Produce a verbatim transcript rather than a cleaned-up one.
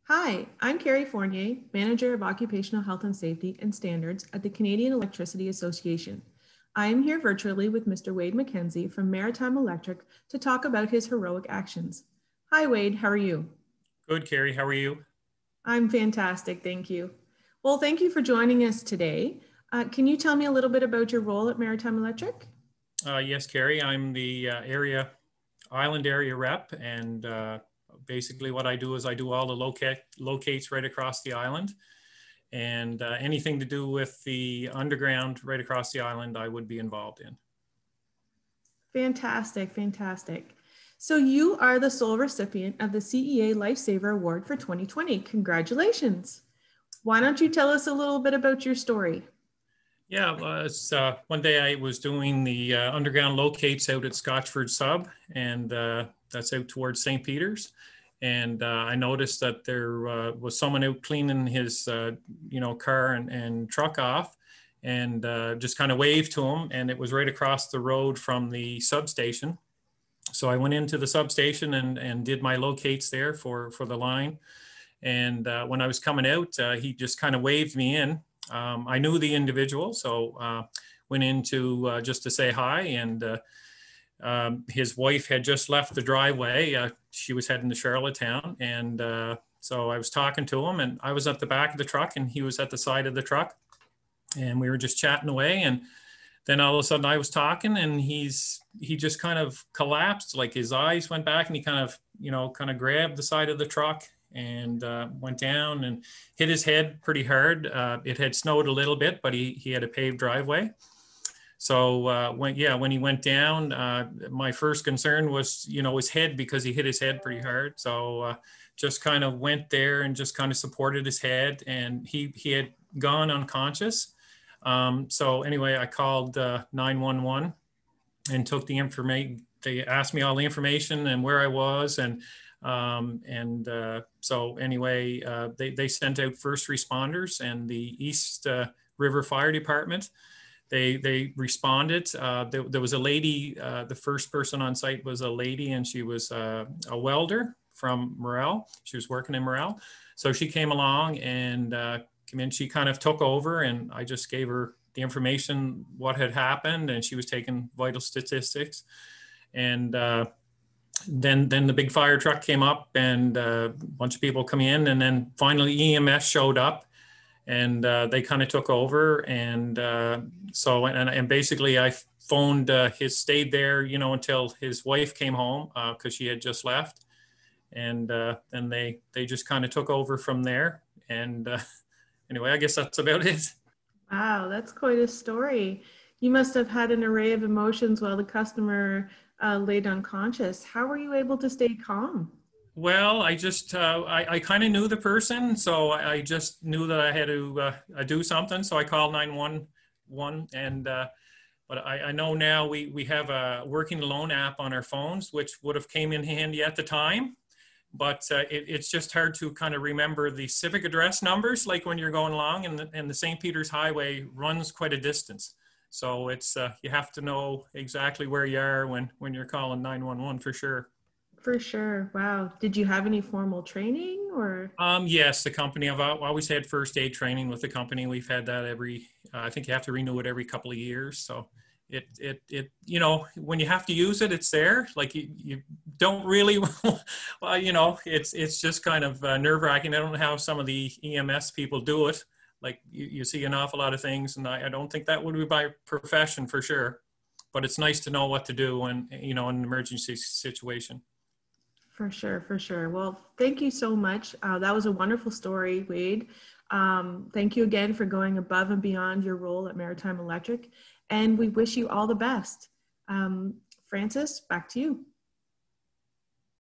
Hi, I'm Carrie Fournier, Manager of Occupational Health and Safety and Standards at the Canadian Electricity Association. I am here virtually with Mister Wade McKenzie from Maritime Electric to talk about his heroic actions. Hi Wade, how are you? Good, Carrie. How are you? I'm fantastic, thank you. Well, thank you for joining us today. Uh, can you tell me a little bit about your role at Maritime Electric? Uh, yes, Carrie. I'm the uh, area island area rep, and uh, basically what I do is I do all the locate locates right across the island, and uh, anything to do with the underground right across the island, I would be involved in. Fantastic, fantastic. So you are the sole recipient of the C E A Lifesaver Award for twenty twenty. Congratulations. Why don't you tell us a little bit about your story? Yeah, well, it's, uh, one day I was doing the uh, underground locates out at Scotchford Sub, and uh, that's out towards Saint Peter's. And uh, I noticed that there uh, was someone out cleaning his, uh, you know, car and, and truck off, and uh, just kind of waved to him. And it was right across the road from the substation. So I went into the substation and, and did my locates there for, for the line. And uh, when I was coming out, uh, he just kind of waved me in. Um, I knew the individual, so uh, went into uh, just to say hi. And uh, um, his wife had just left the driveway. Uh, she was heading to Charlottetown. And uh, so I was talking to him, and I was at the back of the truck, and he was at the side of the truck. And we were just chatting away. And then all of a sudden I was talking, and he's he just kind of collapsed, like his eyes went back, and he kind of, you know, kind of grabbed the side of the truck and uh, went down and hit his head pretty hard. Uh, it had snowed a little bit, but he, he had a paved driveway. So uh, when, yeah, when he went down, uh, my first concern was, you know, his head, because he hit his head pretty hard. So uh, just kind of went there and just kind of supported his head, and he, he had gone unconscious. Um, so anyway, I called uh, nine one one and took the information. They asked me all the information and where I was, and um, and uh, so anyway, uh, they, they sent out first responders and the East uh, River Fire Department. They, they responded. Uh, there, there was a lady, uh, the first person on site was a lady, and she was uh, a welder from Morel. She was working in Morel. So she came along and uh, came in. She kind of took over, and I just gave her the information, what had happened, and she was taking vital statistics. And uh, then then the big fire truck came up, and uh, a bunch of people come in, and then finally E M S showed up, and uh, they kind of took over. And uh, so and, and basically I phoned uh, his stayed there, you know, until his wife came home, because uh, she had just left. And uh, then they they just kind of took over from there. And uh, anyway, I guess that's about it. Wow, that's quite a story. You must have had an array of emotions while the customer uh, laid unconscious. How were you able to stay calm? Well, I just uh, I, I kind of knew the person, so I, I just knew that I had to uh, do something. So I called nine one one, and uh, but I, I know now we we have a working loan app on our phones, which would have came in handy at the time. But uh, it, it's just hard to kind of remember the civic address numbers, like when you're going along, and the, and the Saint Peter's Highway runs quite a distance. So it's uh, you have to know exactly where you are when when you're calling nine one one for sure. For sure. Wow. Did you have any formal training or? Um, yes, the company. I've always had first aid training with the company. We've had that every. Uh, I think you have to renew it every couple of years. So it it it you know, when you have to use it, it's there. Like you, you don't really. Well, you know, it's it's just kind of uh, nerve wracking. I don't know how some of the E M S people do it. Like you, you see an awful lot of things, and I, I don't think that would be my profession for sure. But it's nice to know what to do when, you know, in an emergency situation. For sure, for sure. Well, thank you so much. Uh, that was a wonderful story, Wade. Um, thank you again for going above and beyond your role at Maritime Electric, and we wish you all the best. Um, Francis, back to you.